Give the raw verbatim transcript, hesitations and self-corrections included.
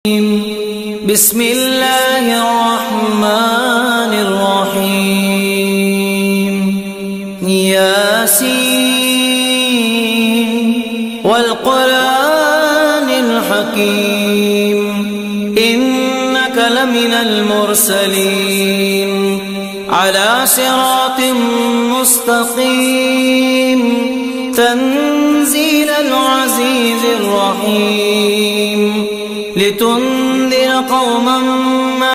بسم الله الرحمن الرحيم. ياسين والقرآن الحكيم إنك لمن المرسلين على صراط مستقيم تنزيل العزيز الرحيم لتنذر قوما